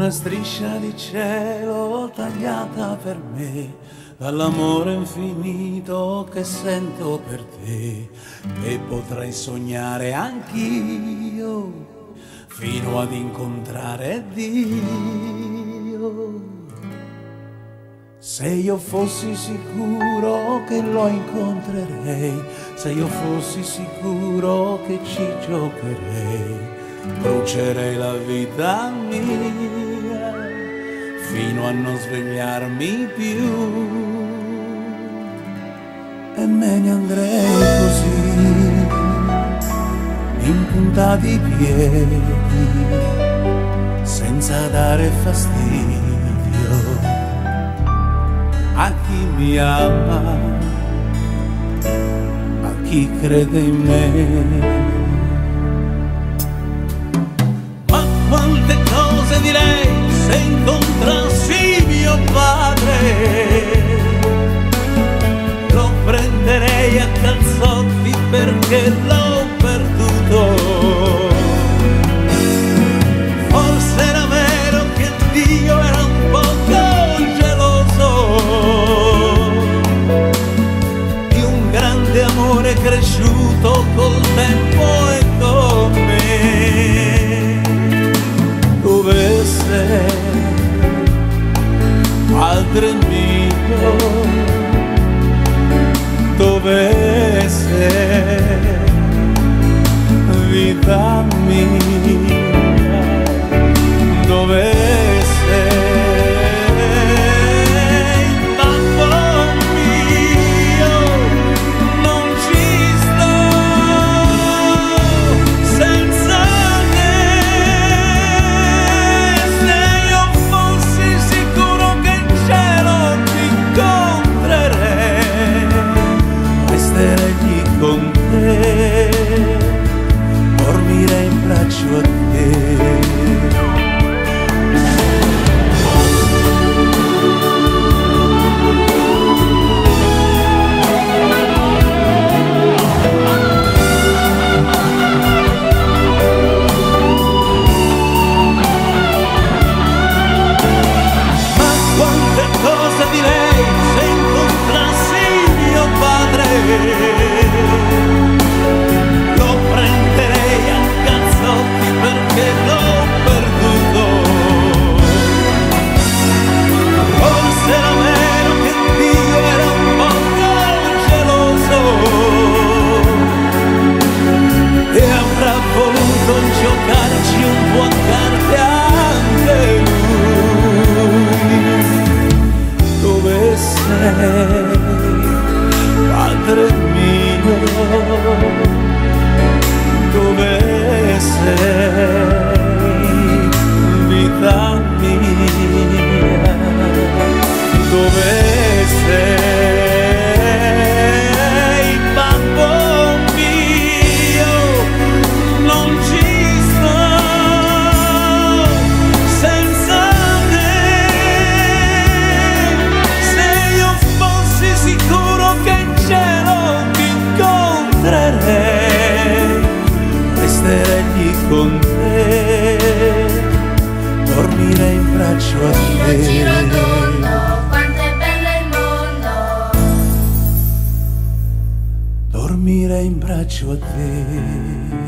una striscia di cielo tagliata per me dall'amore infinito che sento per te, e potrei sognare anch'io fino ad incontrare Dio. Se io fossi sicuro che lo incontrerei, se io fossi sicuro che ci giocherei, brucerei la vita mia fino a non svegliarmi più, e me ne andrei così in punta di piedi, senza dare fastidio a chi mi ama, a chi crede in me. Ma quante cose direi se incontrassi mio padre, lo prenderei a calzotti perché l'ho perduto. Forse era vero che Dio era un poco geloso di un grande amore cresciuto col tempo e con me. Dove sei, Padre mio? Dove sei, vita mia? Dove sei, babbo mio? Non ci sto senza te. Se io fossi sicuro che in cielo ti incontrerei, resterei lì con te, dormirei in braccio a te. Direi se incontrassi mio padre, lo prenderei a cazzotti perché l'ho perduto. Forse era vero che Dio era un po' geloso e avrà voluto giocarci un po' a carte anche lui. Dove sei, Padre mio? Dove sei, vita mia? Dove sei, babbo mio? Non ci sto senza te. Sicuro che in cielo ti incontrerei, resterei lì con te, dormirei in braccio a te. Giro tondo, quanto è bello il mondo, dormirei in braccio a te.